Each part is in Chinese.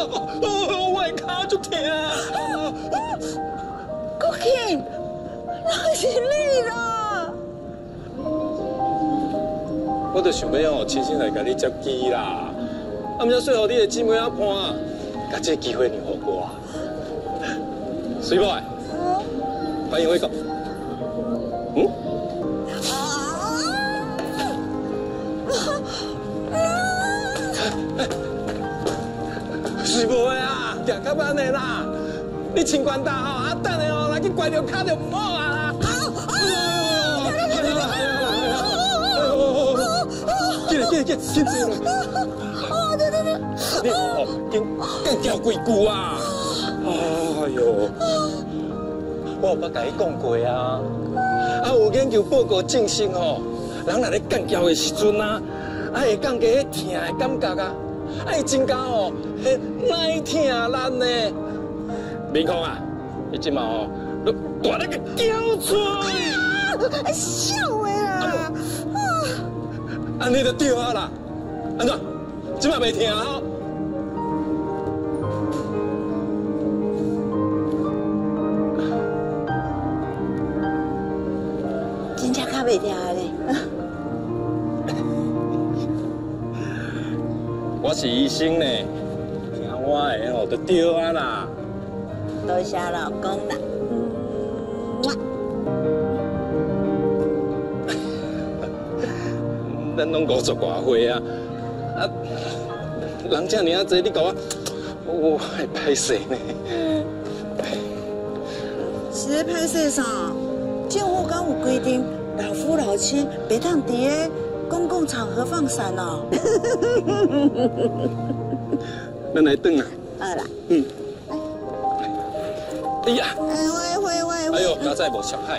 我的脚就疼。 国庆，那是你啦！ 我就想要亲身来甲你接机啦，毋则说互你的姊妹仔伴，甲这机会让互我。水妹，欢迎回国。是无的啊，行到安尼啦，你穿管大吼，啊等下吼，若去拐着脚就唔好啊啦。紧坐啦！你哦，更叫几句啊！哎呦，我有捌甲你讲过啊，有研究报告证实吼，人若咧干叫的时阵啊，会降低迄疼的感觉啊，会增加吼迄耐疼力呢。明空啊，你即嘛吼，都大力个叫出来！ 笑话啦！ 安尼就对啊啦，安怎？即摆袂疼啊？ 真正较袂疼咧。 我是医生呢，听我的哦，就对啊啦。 多谢老公啦。 咱拢50多岁啊，人这尔济，你甲我会歹势呢。 是咧歹势啥？政府敢有规定，老夫老妻别当伫个公共场合放闪哦。 咱来转啊。 好啦。 哎呀！ 喂！ 哎呦，刚才无伤害。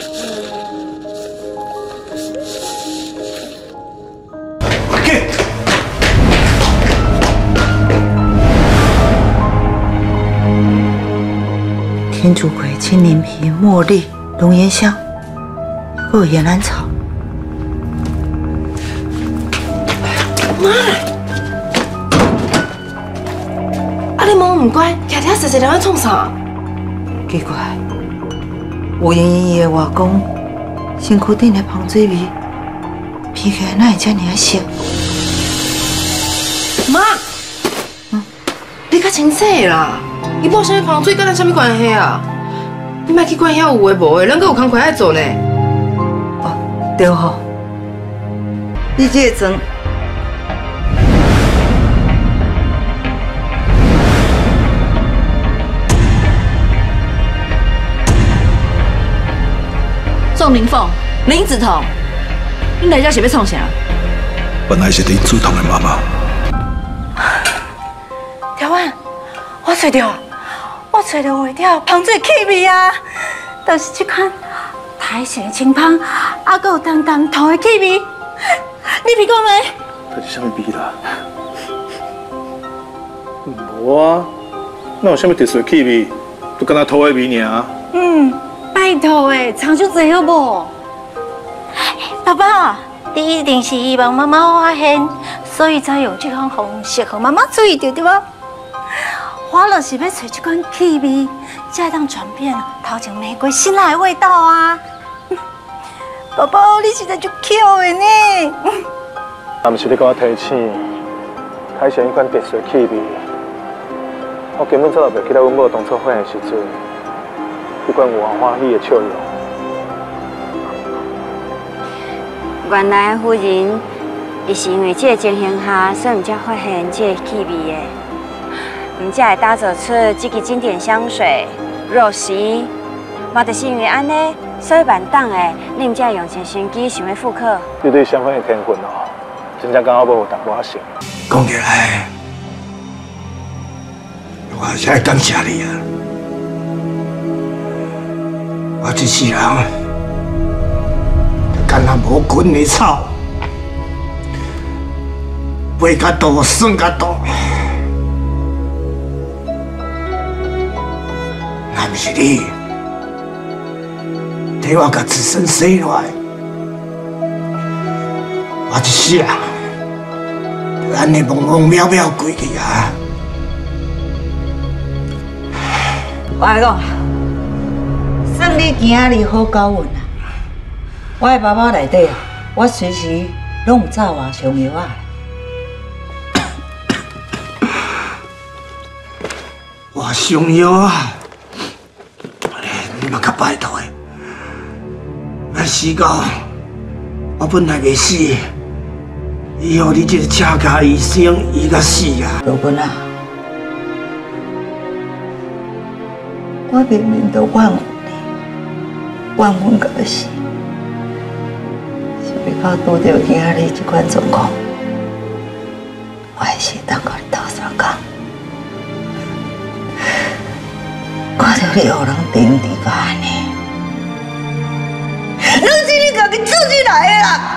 天竺葵、青柠皮、茉莉、龙涎香，还有岩兰草。 妈，你忙唔乖，徛徛实实在在创啥？ 奇怪，有闲伊的外公身躯顶的香水味，闻起来哪会这么熟？ 妈，你较清醒啦！伊抹啥物香水，跟咱啥物关系啊？你莫去管遐有诶无诶，咱阁有工课爱做呢。 哦，对吼，你这个妆。 宋林凤、林子彤，你来这是要创啥？ 本来是林子彤的妈妈。 条婉，我找到画条香水气味啊，就是这款苔藓清香，还有淡淡土的气味。你闻过没？ 它是啥物味啦？无啊，哪有啥物特殊的气味？就敢若土的味尔。 拜托诶，藏就济好无？爸爸，你一定是希望妈妈发现，所以才用这款方式和妈妈注意到，对不？我就是要找这款气味，才当转变头前玫瑰辛辣的味道啊！宝宝，你实在就 Q 的呢。 啊，毋是你甲我提醒，苔藓迄款特殊的气味，我根本早就袂记得阮某当初发现的时阵。迄款有欢喜的笑容。 原来夫人，伊是因为这个情形下，所以毋才发现这个气味的，毋才会打造出这支经典香水。若是，嘛就是因为安尼，所以万档的，你毋才会用尽心机想要复刻。 你对香氛的天分哦，真正敢我无有淡薄仔熟。 讲起来，我实在感谢你啊！我这世人，就敢若无根的草，飞较大，算较大。若不是你，替我甲子孙生落来，我这世人就安尼懵懵渺渺过去啊！ 我来讲，算你今仔日好高运啊！我的包包内底啊，我随时拢有炸话上药啊。 我上药啊！你嘛较拜托的，那死狗，我本来袂死，以后你这个车卡医生医到死啊！ 老君啊，我明明都怨你，怨阮到死，想要到拄到今仔日这款状况，我还是当甲你斗相共。看到你互人顶地个安尼，拢是你家己做出来的啦！